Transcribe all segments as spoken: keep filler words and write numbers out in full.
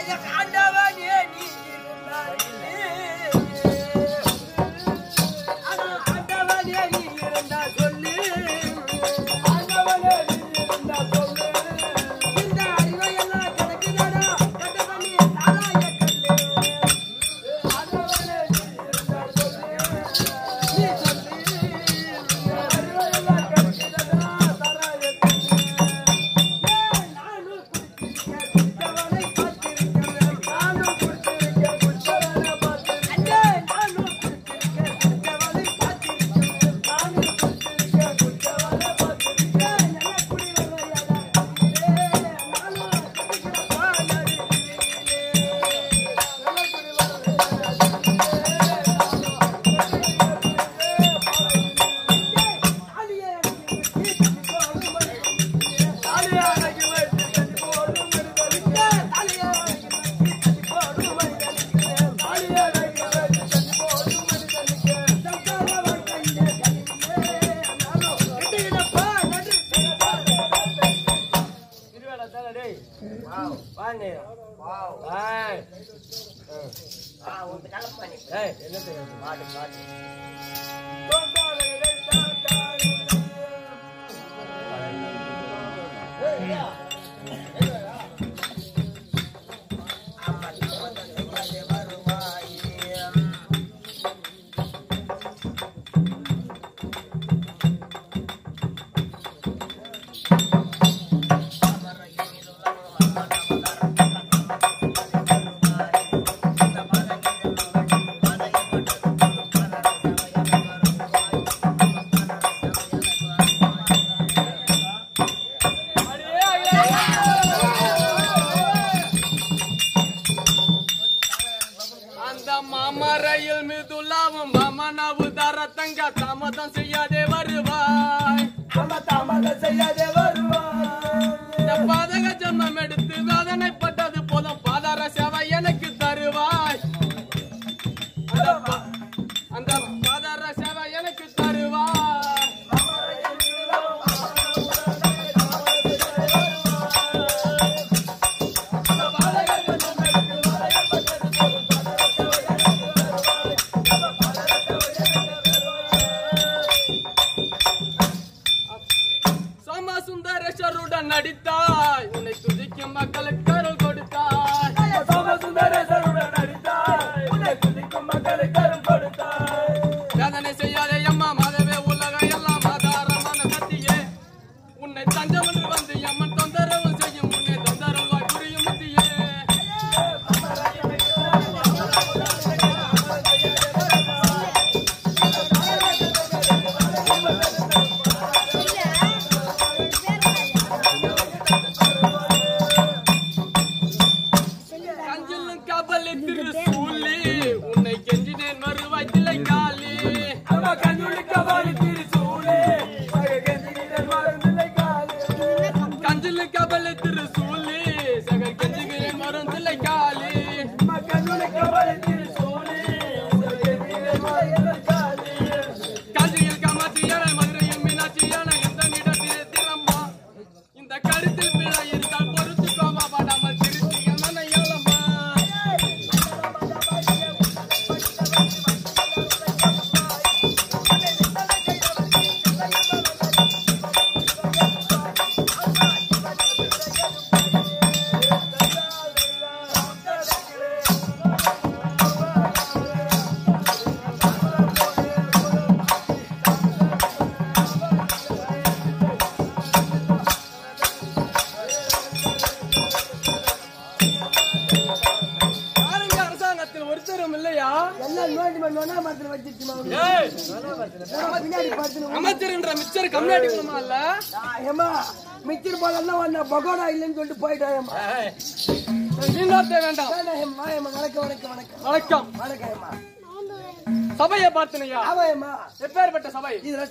சபையை பார்த்தனையா? எப்பேற்பட்ட சபை?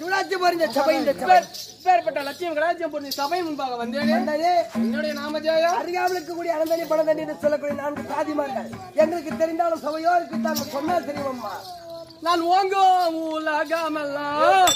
எப்பேற்பட்ட லட்சியம் கடாட்சியம் பொருந்தி சபை முன்பாக வந்தேன். என்னுடைய நாமஜேயா அறியாமலுக்கு கூடிய அனந்தனி பணந்தனி என்று சொல்லக்கூடிய நான்கு சாதிமார்கள் எங்களுக்கு தெரிந்தாலும் சபையோ இருக்கு தாங்க சொன்னால் தெரியுமம்மா. நான் ஓங்கோ உலகமெல்லாம்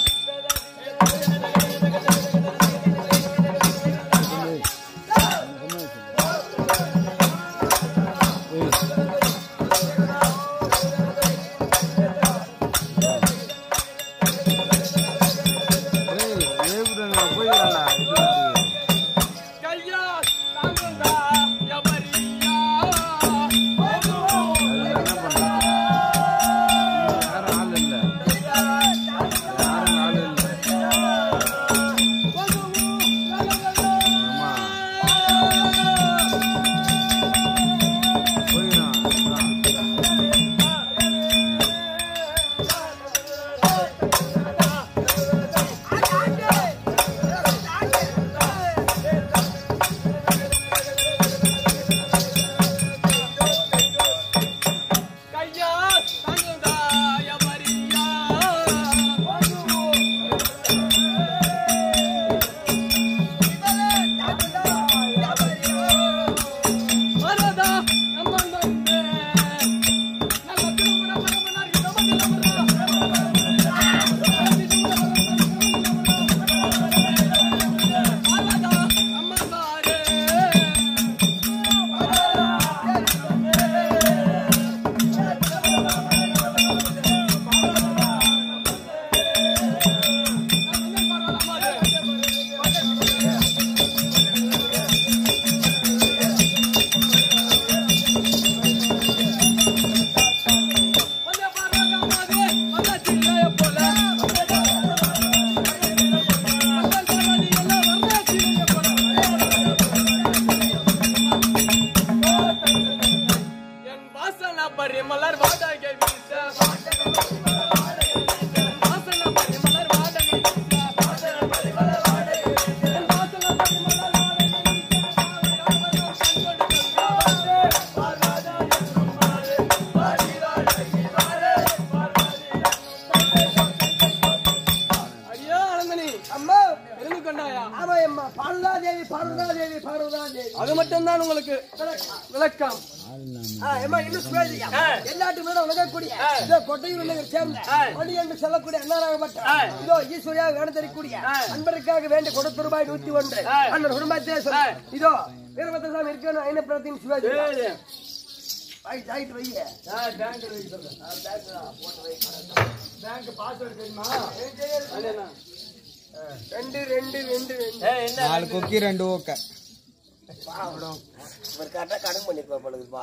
மலர் வாடகை வீச வாசன பரிமலர் வாடகை வீச வாசன பரிமலர் வாடகை வீச வாசன பரிமலர் வாடகை வீச பார்வதா என்னும் மாறு பாடிராடகி மாறு ஐயோ அனந்தனி அம்மா தெரிந்து கொண்டாயா? ஆமா அம்மா, பார்வதா தேவி பார்வதா தேவி பார்வதா தேவி. அது மட்டும்தான் உங்களுக்கு விளக்கம். இன்னும் சுவேதியா எல்லாட்டு மேல உலகக்கூடிய இதோ கொட்டையூர் சேர்ந்த மணி என்று சொல்லக்கூடிய அண்ணாராகப்பட்ட இதோ ஈஸ்வரியா வேணத்தறிக்கூடிய அன்பருக்காக வேண்டி கொடுத்த ரூபாய் நூத்தி ஒன்று அண்ணன் குடும்பத்திலே சொல்ல இதோ வீரபத்திரசாமி இருக்கணும் ஐநப்பிரத்தின் சுவேதி ரெண்டு ரெண்டு ரெண்டு நாலு கொக்கி ரெண்டு ஓக்க கடன் பண்ணிருப்பா.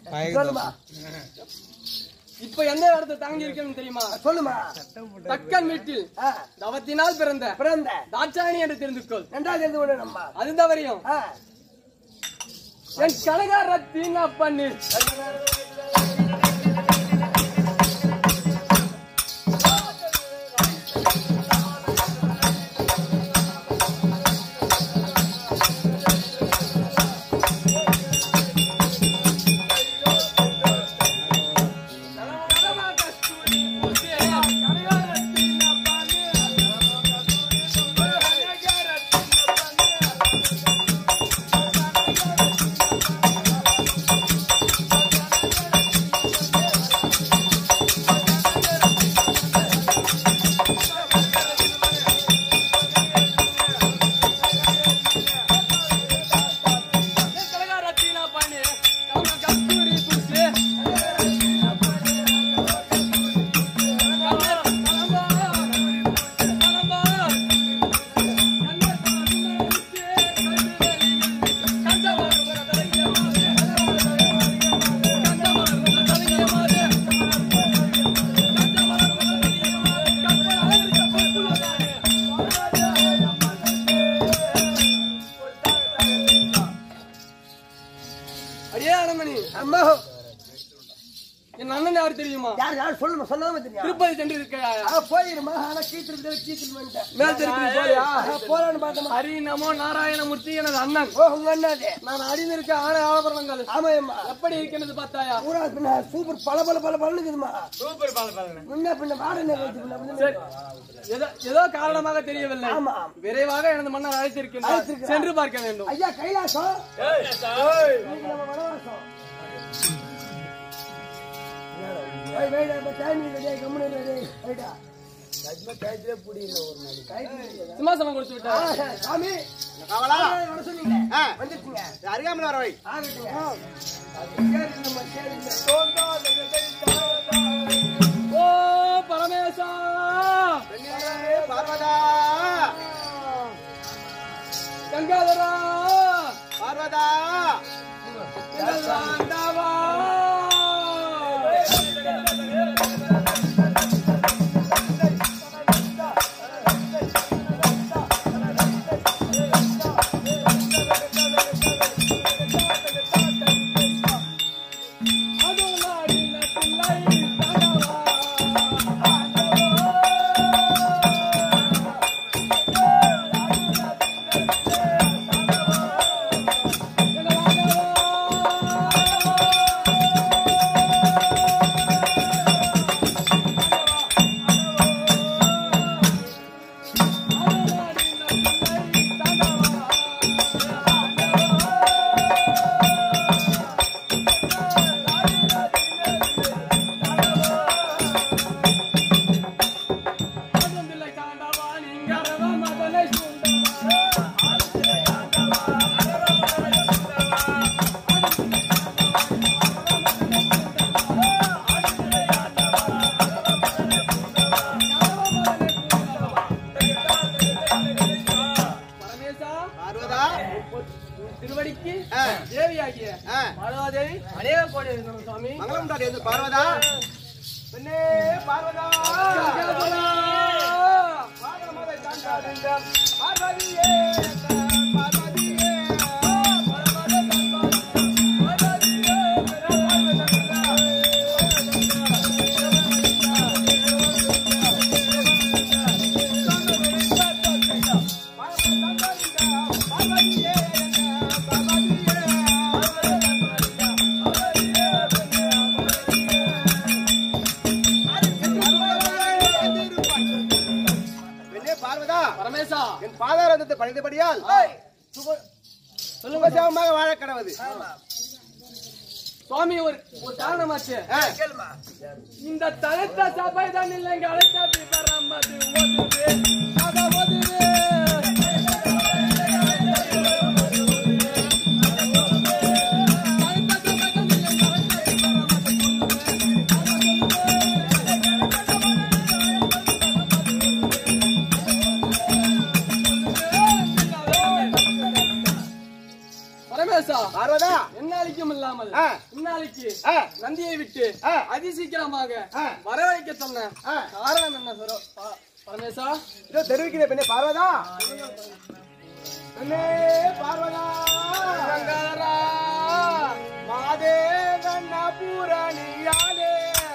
இப்ப எந்த இடத்துல தாங்கி இருக்கணும் தெரியுமா? சொல்லுமா. தக்கன் வீட்டில் தவத்தினால் பிறந்த பிறந்த தாட்சாயணி என்று தெரிந்து கொள். ரெண்டாவது தெரிந்து கொண்டு நம்ம அது தவறியும் என் கனகாரத்தின் அப்பண்ணி என் அண்ணன் யாரு தெரியுமா? யார் யார் சொல்லுமா சொல்லாம தெரியும். திருப்பதி சென்று இருக்கையா? போயிருமா ஆனா கீத்திரு கீத்திரு மேல் திருப்பதி போறியா? போறான்னு பார்த்தோமா. ஹரி நமோ நாராயணமூர்த்தி எனது அண்ணன். ஓ உங்க அண்ணாதே. நான் அடிந்திருக்க ஆன ஆபரணங்கள் ஆமாயம்மா எப்படி இருக்கிறது பார்த்தாயா? பூரா பின்ன சூப்பர் பல பல பல பலனுக்குதுமா. சூப்பர் பல பலனு முன்ன பின்ன வாடனை வச்சு ஏதோ ஏதோ காரணமாக தெரியவில்லை. ஆமா விரைவாக எனது மன்னர் அழைத்திருக்கின்றார், சென்று பார்க்க வேண்டும். ஐயா கைலாசம் நம்ம வனவாசம் சிம்மாசனம் கொடுத்து விட்டார். சாமி அருகாமல் வரவை ஓ பரமேசா பார்வதா கங்காதரா பார்வதா சாண்டவா திருவடிக்கு தேவியாகிய பார்வதாதேவி அநேக கோடி சுவாமி மங்களம் எது பார்வதா பெண்ணே பார்வதா பார்வதியே பார்வதியே பார்வதியே பாதத்தில் பணிந்தபடியால் சுகசேமமாக வாழ கடவுது. சுவாமி ஒரு ஒரு காரணமாச்சு. கேளுமா. இந்த தலத்த சபை தான் இல்லைங்க அழைச்சா பரமது ஓதுவே அத ஓதுவே பார்வதா என்னாலிக்கும் இல்லாமல் இந்நாளைக்கு நந்தியை விட்டு அதிசீக்கிரமாக வரவழைக்க சொன்ன காரணம் என்ன சரோ பரமேசா? இதோ தெரிவிக்கிறேன் பெண்ணே பார்வதா. பெண்ணே பார்வதா மாதே கண்ண பூரணியாலே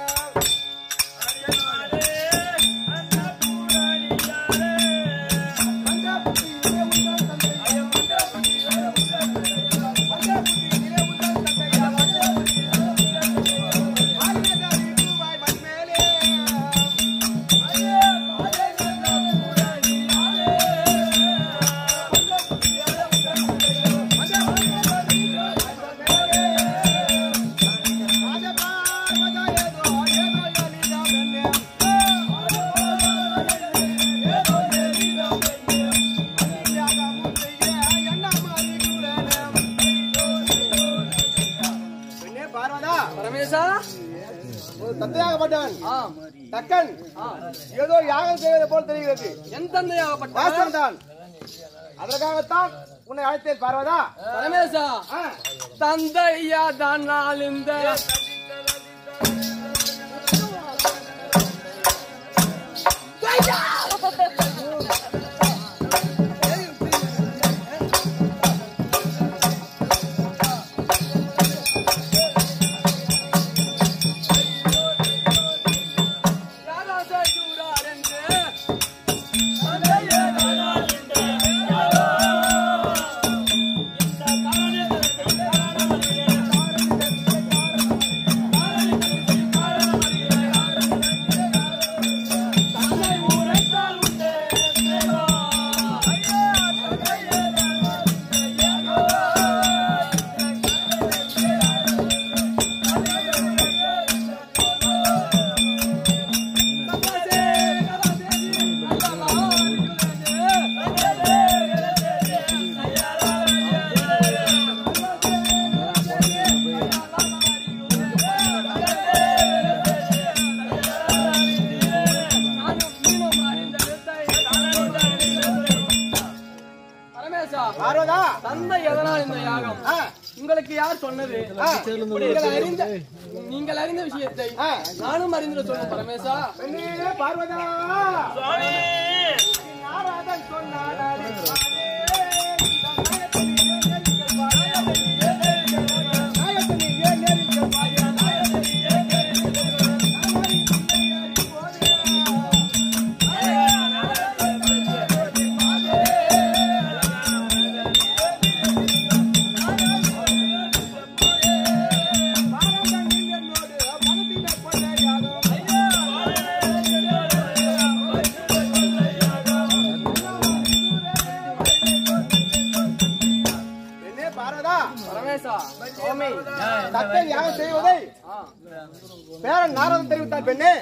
தந்தையாகப்பட்டவன் தக்கன் ஏதோ யாகம் செய்வதை போல் தெரிகிறது. என் தந்தையாகப்பட்டவன் தான். அதற்காகத்தான் உன்னை அழைத்தேன் பார்வதா. பரமேசா தந்தையா தான் நாள் இந்த தந்தை எதனால் இந்த யாகம் உங்களுக்கு யார் சொன்னது? நீங்கள் அறிந்த விஷயத்தை நானும் அறிந்து சொல்ல பரமேசா. பார்வதா நாரதன் சொன்னார் தக்கன் யாகம் செய்வதை பேரன் நாரதன் தெரிவித்தார். பெண்ணே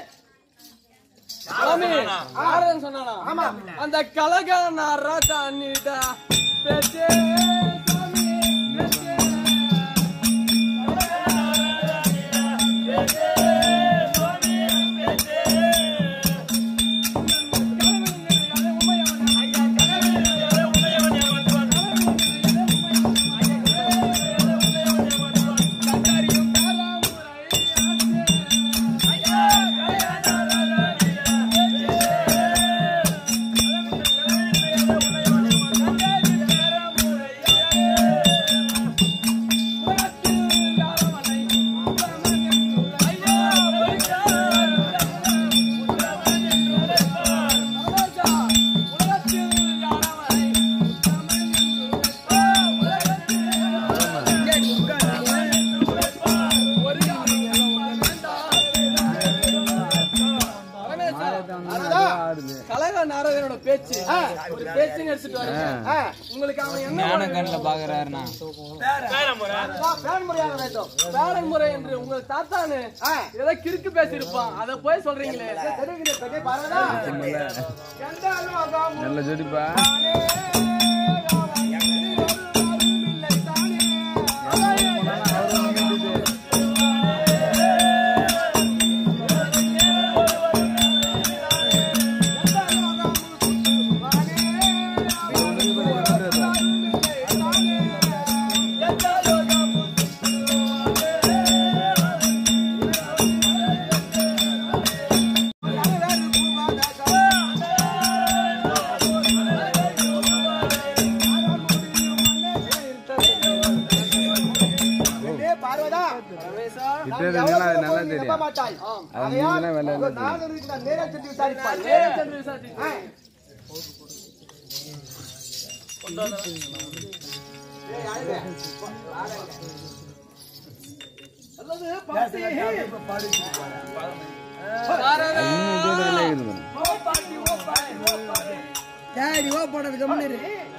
நாரதன் சொன்னானா? ஆமா. அந்த கலக நாரதனிட பேச்சே பெண்ணே பேச்சு ஒரு பேச்சு எடுத்துட்டு வரேன். உங்களுக்கு அவன் என்ன கண்ணில் பாக்குறாருன்னா பேரன்முறையாக வேண்டும். பேரன் முறை என்று உங்க தாத்தானு ஏதோ கிறுக்கு பேசியிருப்பான். அதை போய் சொல்றீங்களே. தெரியுது பெரிய பார்வதா. நல்ல ஜோடிப்பா. போனது கம்முன்னு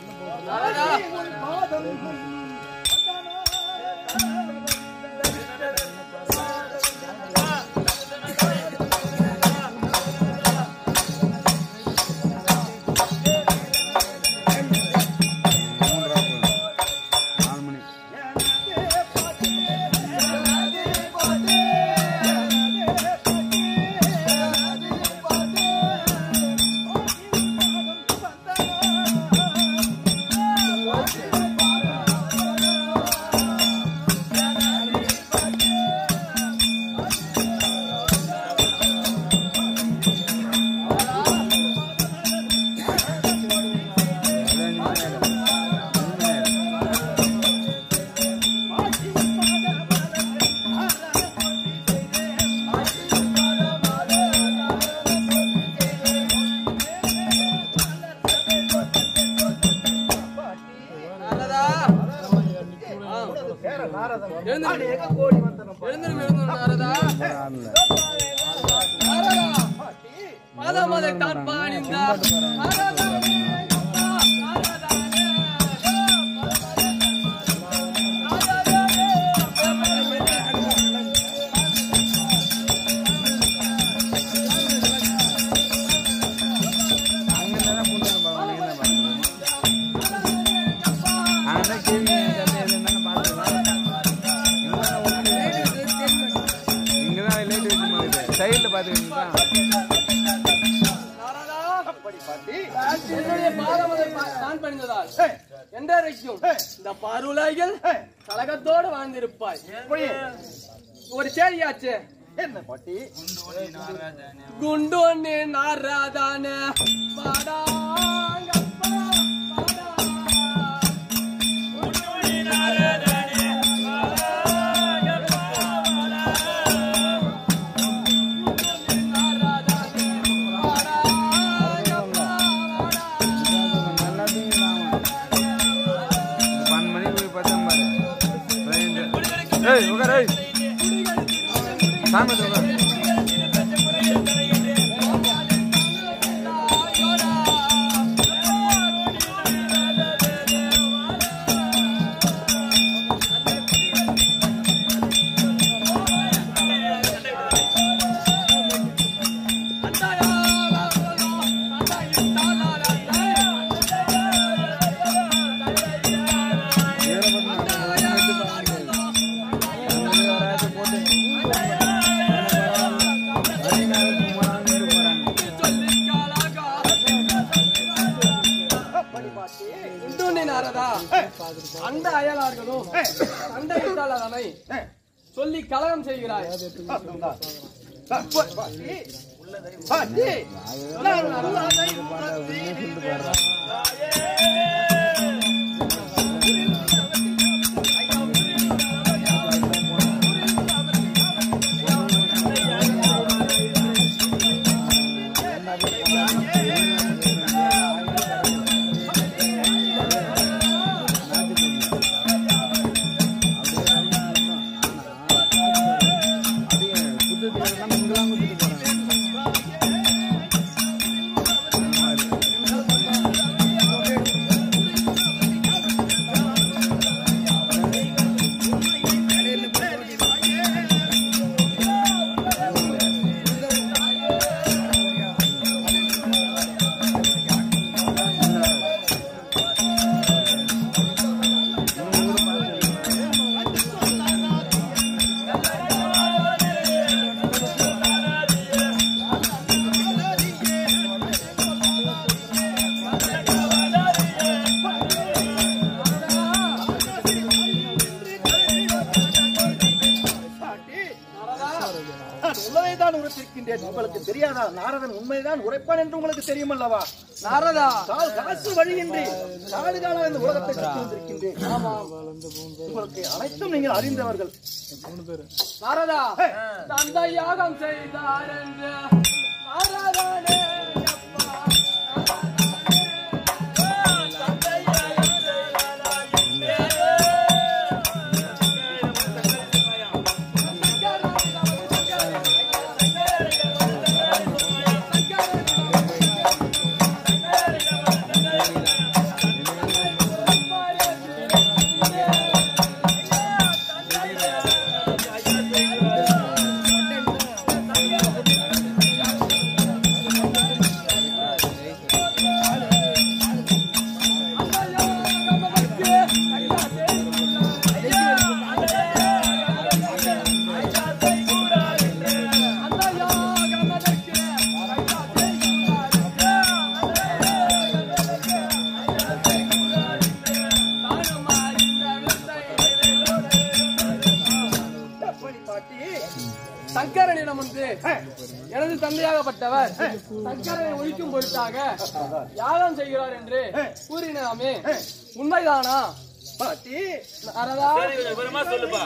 இந்த பாருலையில் கலகத்தோடு வாழ்ந்திருப்பாய். ஒரு சேரியாச்சு என்ன பாட்டி? குண்டு நாராதான அந்த அயலார்களும் சண்டையிட்டால் அதனை சொல்லி கலகம் செய்கிறாய். நான் உள்ளதைதான் உரைத்திருக்கின்றேன். உங்களுக்கு தெரியாதா? நாரதன் உண்மைதான் உரைப்பான் என்று உங்களுக்கு தெரியும் அல்லவா? நாரதா, காசு வழியின்றி நாடு காண இந்த உலகத்தை சுற்றி வந்திருக்கின்றேன். உங்களுக்கு அனைத்தும் நீங்கள் அறிந்தவர்கள். நாரதா, தந்தை யாகம் செய்தார் என்று நாரதனே சங்கரனிடம் வந்து எனது தந்தையாகப்பட்டவர் சங்கரனை ஒழிக்கும் பொருட்டாக யாகம் செய்கிறார் என்று கூறினாமே, உண்மைதானா பாட்டி? நாரதா, விவரமா சொல்லுப்பா.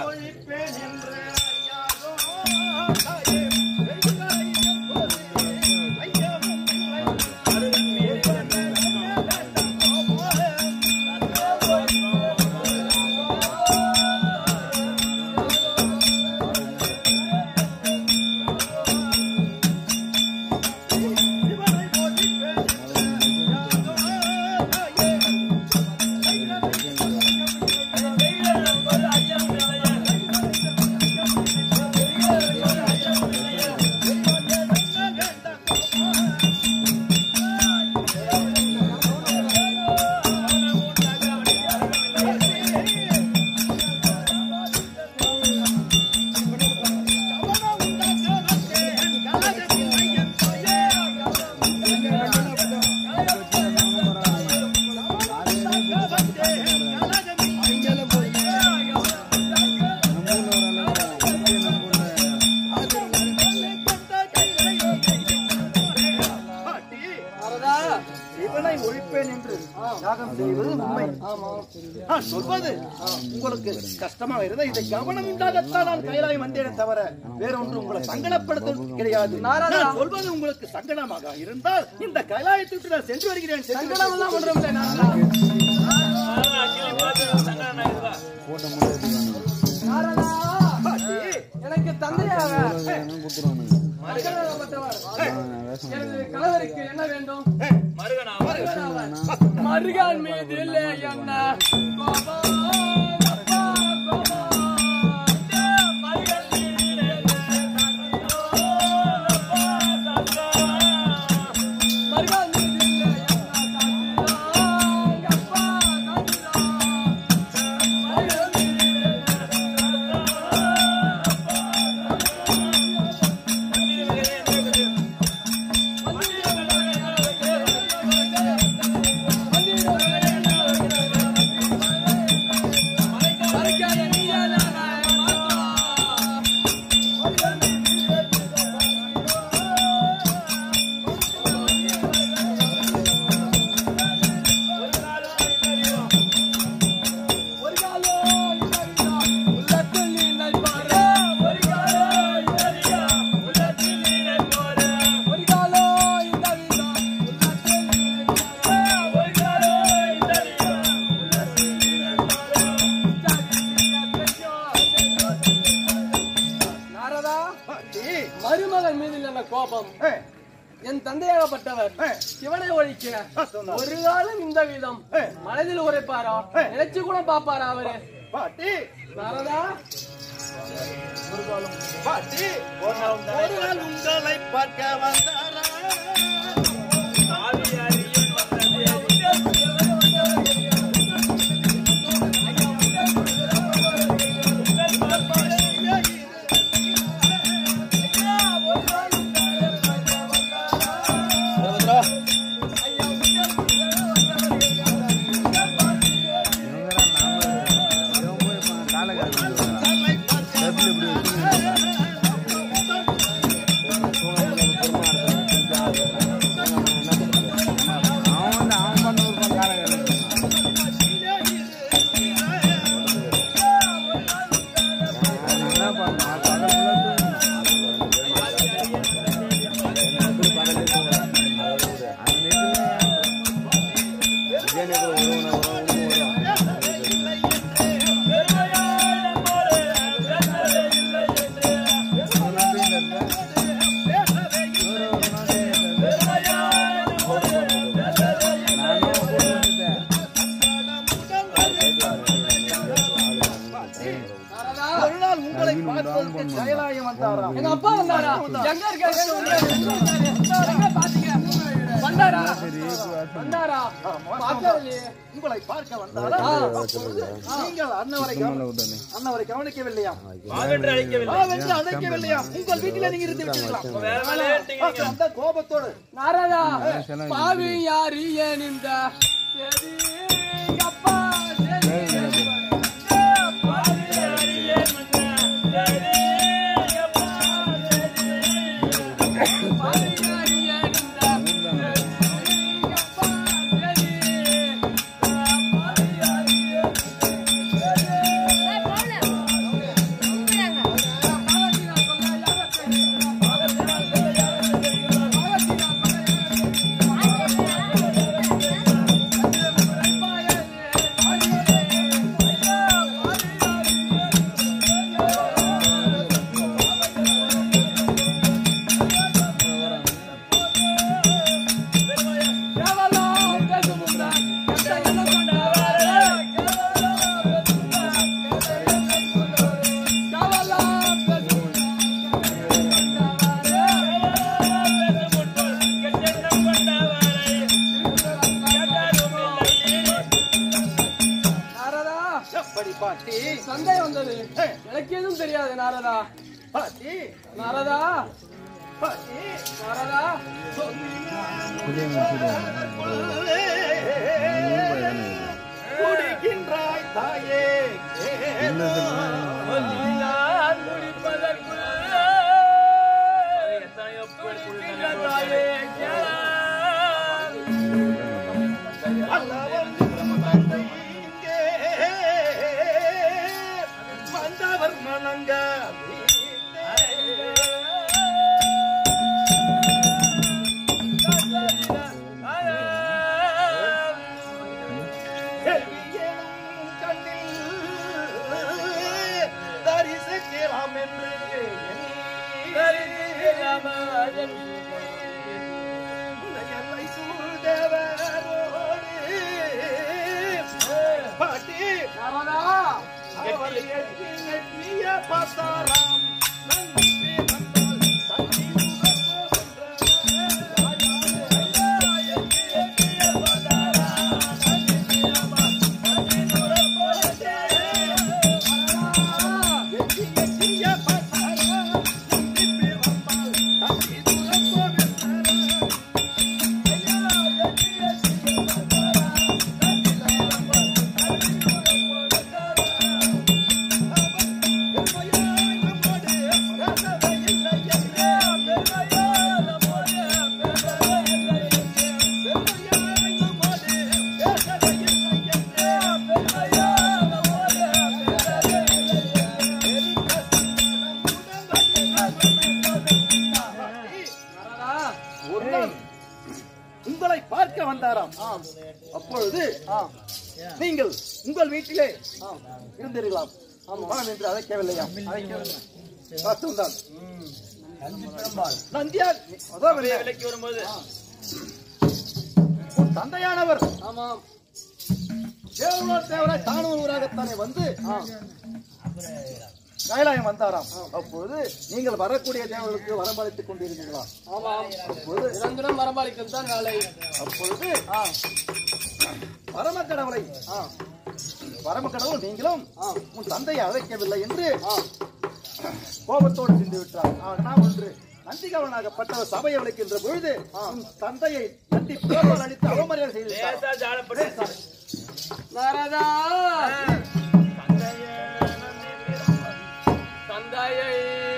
சொல்வது உங்களுக்கு கஷ்டமாக இருந்தால் இதை கவனம் உண்டாகத்தான் நான் கைலாயம் வந்தேன் தவிர வேற ஒன்று உங்களை சங்கடப்படுத்த கிடையாது. நான் சொல்வது உங்களுக்கு சங்கடமாக இருந்தால் இந்த கைலாயத்திற்கு நான் சென்று வருகிறேன். சங்கடம் எல்லாம் ஒன்றும் இல்லை நாரதா. எனக்கு தந்தையாக எனது கணவருக்கு என்ன வேண்டும்? மருகன் மீது இல்லை என்ன மருமகன் மீது என்ன கோபம்? என் தந்தையாகப்பட்டவர் சிவனை ஒழிக்க ஒரு காலம் இந்த விதம் மனதில் உரைப்பாரா? நினைச்சு கூட பாப்பாரா அவரு? பாட்டி நாரதா, பாட்டி ஒரு நாள் உங்களை பார்க்க வந்தாரா? உங்களுக்கு கைலாயம் வந்தாராம். எங்க அப்பா வந்தாரா? எங்க இருக்காரு? எங்க பாத்தீங்க? வந்தாரா? வந்தாரா? பார்க்கலையே. உங்களை பார்க்க வந்தாரா? அப்பொழுது நீங்கள் அன்னவரை கவனி- அன்னவரை கவனிக்கவில்லையா? வாவென்று அழைக்கவில்லை. வாவென்று அழைக்கவில்லையா? உங்கள் வீட்டிலே நீங்க இருந்து விட்டீர்களாம். வேற வேலையே ஆ, அந்த கோபத்தோடு நாரதா பாவி யாரு ஏன் இந்த சரி எங்க அப்பா சரி பாவி யாரு ஏன் இந்த சரி எங்க அப்பா சரி பாவி யாரு ஏன் இந்த சரி எங்க அப்பா சரி பாவி யாரு ஏன் எப்படி பாட்டி? சந்தேகம் வந்தது. எனக்கு எதுவும் தெரியாது நாரதா. பாட்டி நாரதா பாட்டி நாரதா குடிக்கின்றாய் தாயே நான் முடிப்பதற்குள் எத்தனையோ பேர் குடிக்கின்ற தாயே கேளாய். அல்லவன் தந்தை இங்கே வந்தவர் மணங்க தரிசிக்கலாம் என்று எல்லை சூழ்ந்தவரோடு பாட்டி நாரதா அவர் எட்டி எட்டிய பார்த்தாராம் நன்றி வந்தால் தண்ணி ஒரு நாள் உங்களை பார்க்க வந்தாராம். அப்பொழுது நீங்கள் உங்கள் வீட்டிலே இருந்தீர்களாம். மனம் என்று அழைக்கவில்லையா? பார்த்துதான் நந்தியார் அதான் விலைக்கு வரும்போது உன் தந்தையானவர் ஆமாம் தேவலோர் தேவராய் தானும் ஊராகத்தானே வந்து கைலாயம் வந்தாராம். அப்பொழுது நீங்கள் வரக்கூடிய தேவர்களுக்கு வரம்பளித்துக் கொண்டிருந்தீங்களா? ஆமாம் அப்பொழுது நிரந்தரம் மரபாளிக்கும் தான் வேலை. அப்பொழுது பரமக்கடவுளை பரமக்கடவுள் நீங்களும் உன் தந்தையை அழைக்கவில்லை என்று கோபத்தோடு சென்று விட்டார். நான் ஒன்று நந்திகவனாகப்பட்டவர் சபையை விளக்கின்ற பொழுது உன் தந்தையை நந்தி போர்வால் அடித்து அவமரியாதை செய்து விட்டார். லேசா ஜாலப்பட்டு நாரதா தந்தையை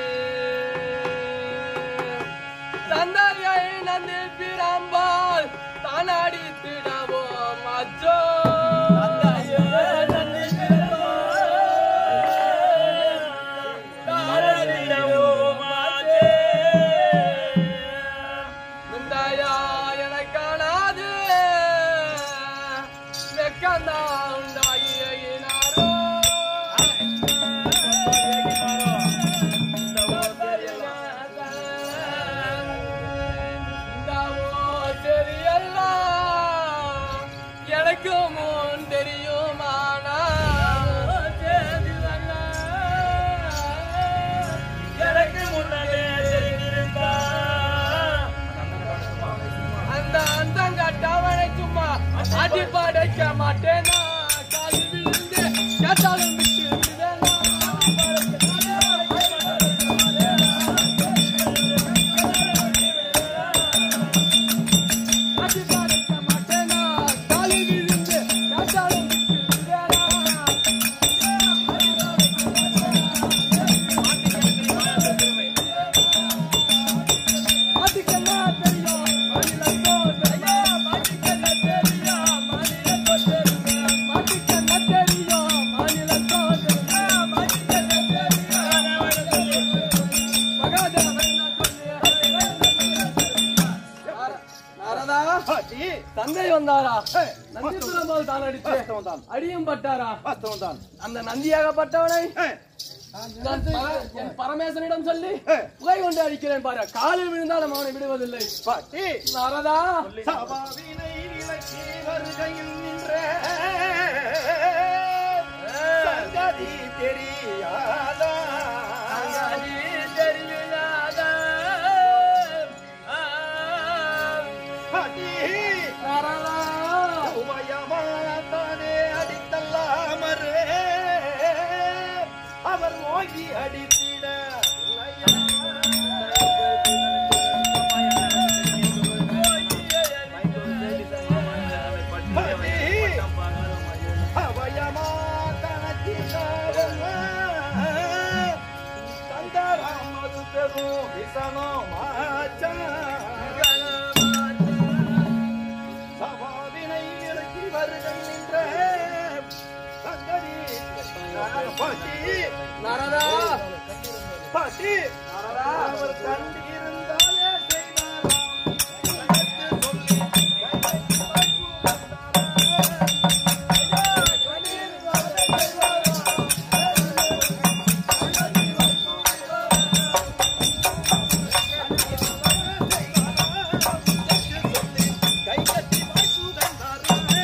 தந்தையை நந்தி பிராம்பால் தானாடி திடவோம் அச்சோ முந்தாயா என காணாது வெக்கந்தா உண்டாகியினாரோ எனக்கும் பறிக்க மாட்டேனா காலி விழுந்து கேட்டாலும் விட்டு விடுவேனா அடி பறிக்க மாட்டேனா காலி விழுந்து கேட்டாலும் விட்டு விடுவேனா மாட்டிக்கெல்லாம் தெரியும் மாநிலத்தோ தெரியும் மாட்டிக்கெல்லாம் தெரியும் மாநிலத்தோ தெரியும் மாட்டிக்கெல்லாம் தெரியும் மாநிலத்தோ தெரியும் மாட்டிக்கெல்லாம் தெரியும் மகாதேவன் நாரதா பாட்டி தந்தை வந்தாரா நந்தி பிரம்மாள் தான் அடித்து வாஸ்தவம்தான். அடியும் பட்டாரா வாஸ்தவம் தான். அந்த நந்தியாகப்பட்டவனை ஏ, நான் பர- என் பரமேசனிடம் சொல்லி ஏ. புகை கொண்டு அடிக்கிறேன் பாரு காலில் விழுந்தாலும் அவனை விடுவதில்லை பாட்டி நாரதா சபாவினை விலக்கி வருகையில் நின்ற சங்கதி தெரியாதா பாட்டி நாரதா உமையமாதானே அடித்தல்லாமரு அவர் நோக்கி அடித்திட தந்தராமது பெரும் விசனோ மாச்சா சபாவினை விலக்கி வருகை நின்ற சங்கதி பாட்டி நாரதா பாட்டி நாரதா அவர் கண்டு இருந்தாலே செய்தாராம் கை கட்டி வாய்ப்பு தந்தாரே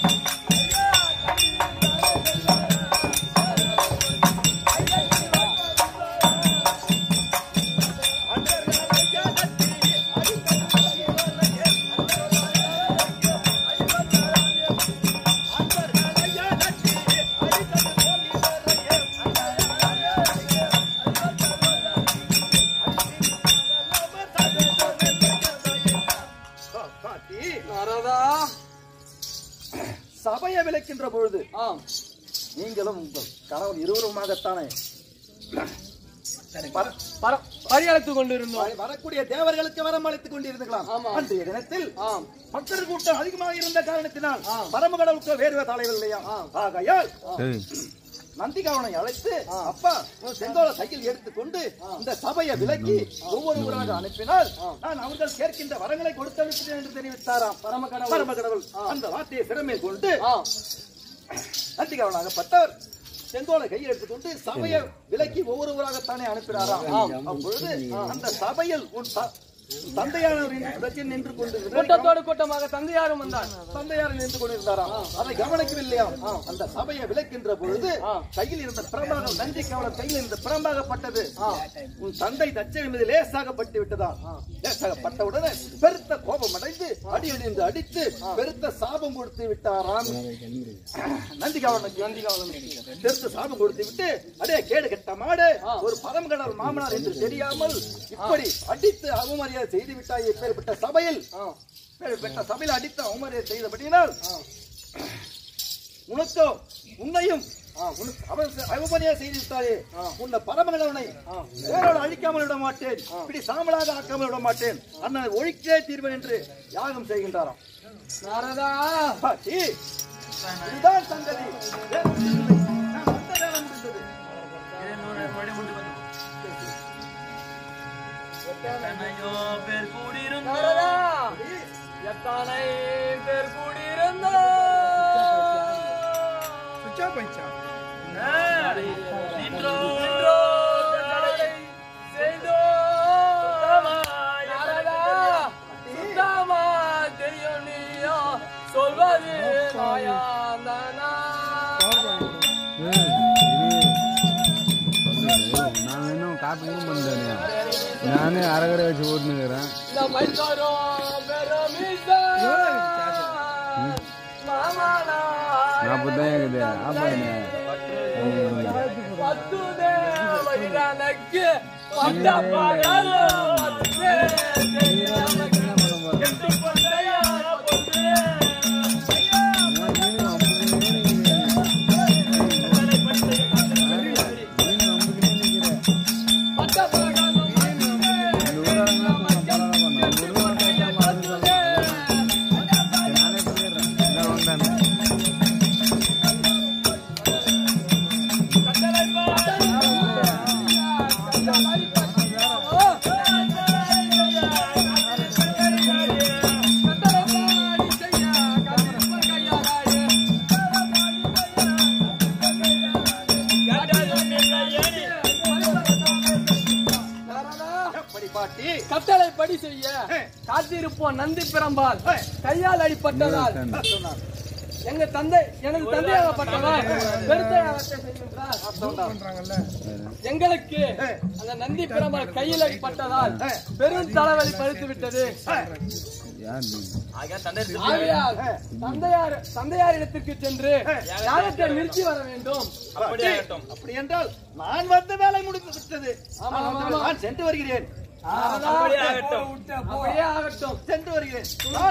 நாரதா சபையை விளக்கின்ற பொழுது ஆம் நீங்களும் உங்கள் கணவன் இருவருமாகத்தானே வர- பர- பரிகரித்துக் கொண்டிருந்தோம் வரக்கூடிய தேவர்களுக்கு வரம் அளித்துக் கொண்டிருக்கலாம் ஆமா. அன்றைய தினத்தில் ஆம் பக்தர் கூட்டம் அதிகமாக இருந்த காரணத்தினால் ஆ. பரமகடவுக்கு வேறு தலைவர் இல்லையா ஆகையால் நந்திகாவனை அழைத்து அப்பா செங்கோல கையில் எடுத்துக்கொண்டு இந்த சபையை விலக்கி ஒவ்வொருவராக அனுப்பினால் நான் அவர்கள் கேட்கின்ற வரங்களை கொடுத்து அனுப்பினேன் என்று தெரிவித்தாராம் பரமகடவுள். பரமகடவுள் அந்த வார்த்தையை திறமையை கொண்டு ஆம் நந்திகாவனாகப்பட்டவர் செங்கோலை கையில் எடுத்துக்கொண்டு சபையை விலக்கி ஒவ்வொருவராகத்தானே அனுப்பினாராம் அப்பொழுது அந்த சபையில் உன் த- தந்தையானவர் இன்று இடத்தில் நின்று கொண்டு கூட்டத்தோடு கூட்டமாக தந்தையாரும் வந்தான் தந்தையார் நின்று கொண்டிருந்தாராம் அதை கவனிக்கவில்லையாம் அந்த சபையை விளக்கின்ற பொழுது கையில் இருந்த பிரம்பாக நந்தி கவலம் கையில் இருந்த பிரம்பாகப்பட்டது உன் தந்தை தச்சன் மீது லேசாகப்பட்டு விட்டதா லேசாகப்பட்ட உடனே பெருத்த கோபம் அடைந்து அடி அடிந்து அடித்து பெருத்த சாபம் கொடுத்து விட்டாராம் நந்தி கவலனுக்கு நந்தி கவலனுக்கு பெருத்த சாபம் கொடுத்து விட்டு அடே கேடு கெட்ட மாடு ஒரு பரமகடல் மாமனார் என்று தெரியாமல் இப்படி அடித்து அவமரியாதை செய்து விட்டாய் இப்பேற்பட்ட சபையில் பெற்ற சபையில் அடித்து அவமரியாதை செய்தபடியினால் உனக்கோ உன்னையும் அவமரியாதை செய்து விட்டாயே உன்னை பரமகடவனை வேரோடு அழிக்காமல் விட மாட்டேன் இப்படி சாம்பலாக ஆக்காமல் விட மாட்டேன் அண்ணனை ஒழிக்கே தீர்வன் என்று யாகம் செய்கின்றாராம் நாரதா பாட்டி, இதுதான் சங்கதி. வேறு ஒன்றுமில்லை. நான் வந்த வேலை முடிந்தது. நாரதா எத்தனை பேர் கூடியிருந்தோ நின்றோ தடை செய்தோ நாரதா சுத்தமா தெரியும் நீயோ சொல்வது மாயாந்தனா நான் இன்னும் காப்பீடும் பண்ணலையா நானே அரைகரை வச்சு ஓட்டுனுக்கிறேன் நம்மை தரும் பெருமிசா மாமனா அப்பதான் இருக்குது அப்ப என்ன பத்துதே மயிலானக்கு பட்டப்பாகாத பத்துதே எட்டு பட்டையா பொண்ணு கட்டளைப்படி செய்ய காத்திருப்போம் நந்தி பிரம்பால் கையால் அடிப்பட்டதால் எங்க தந்தை எனது தந்தையாகப்பட்டவர் எங்களுக்கு அந்த நந்தி பிரம்பால் கையில் அடிப்பட்டதால் பெரும் தலைவலி பறித்து விட்டது. தந்தையார் தந்தையார் இடத்திற்கு சென்று யாகத்தை நிறுத்தி வர வேண்டும். அப்படி என்றால் நான் வந்த வேலை முடித்து விட்டது. நான் சென்று வருகிறேன். அப்படியே ஆகட்டும், சென்று வருகிறேன்.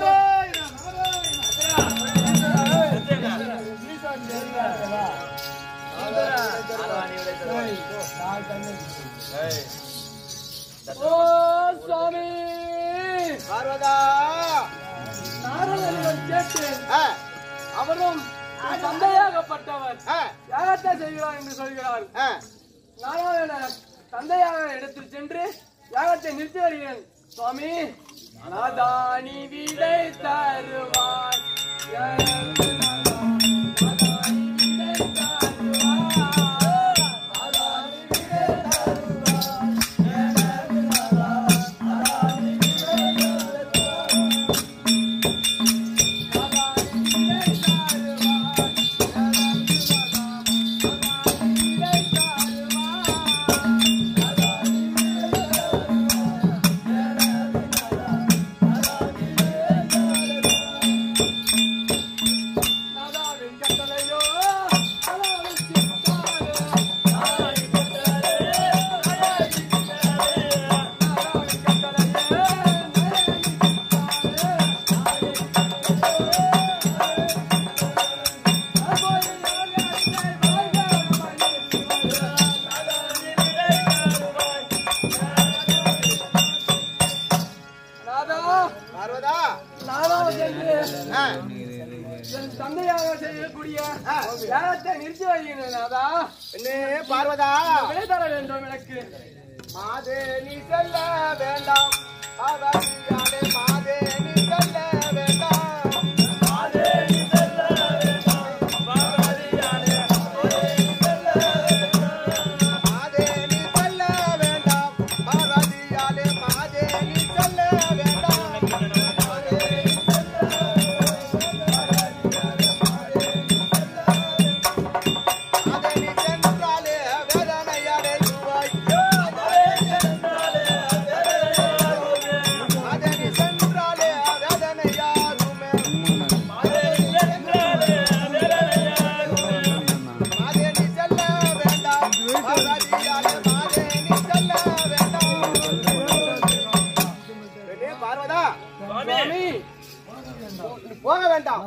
ஓ சுவாமி பார்வதா நாரதன் கேட்டு அவரும் தந்தையாகப்பட்டவர் யாகத்தை செய்கிறார் என்று சொல்கிறார். நாராயண தந்தையாக இடத்தில் சென்று யாகத்தை நிறுத்தி வருகிறேன். சுவாமி நாதானி விடை தருவார் தந்தையாக செய்யக்கூடிய யாகத்தை நிறுத்தி வருகிறேன். பார்வதா விடை தர வேண்டும் எனக்கு. மாதே நீ செல்ல வேண்டாம் அவதியாலே மாதே நீ செல்ல வேண்டாம் மாதே நீ செல்ல வேண்டாம் அவதியாலே மாதே நீ செல்ல வேண்டாம் அவதியாலே மாதே நீ செல்ல வேண்டாம் போக வேண்டாம்.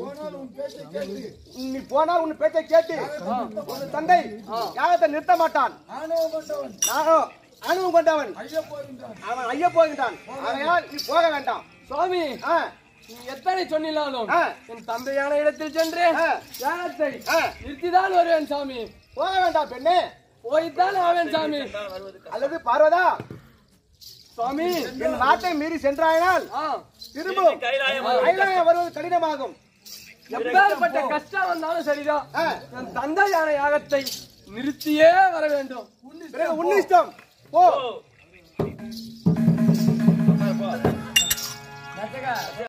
நீ போனால் உன் பேச்சை கேட்டு உன் தந்தை யாகத்தை நிறுத்த மாட்டான். அனுபவம் கொண்டவன் அவன் ஐய போகின்றான். ஆகையால் நீ போக வேண்டாம். சுவாமி நீ எத்தனை சொன்னாலும் என் தந்தையான இடத்தில் சென்று யாகத்தை நிறுத்திதான் வருவேன் சாமி. போக வேண்டாம் பெண்ணே, போய்தான் ஆவேன் சாமி. அல்லது பார்வதா சுவாமி என் நாட்டை மீறி சென்றாயினால் திரும்பவும் கைலாயம் வருவது கடினமாகும். எப்பேற்பட்ட கஷ்டம் வந்தாலும் சரிதான், என் தந்தையான யாகத்தை நிறுத்தியே வர வேண்டும். உன் இஷ்டம் போ.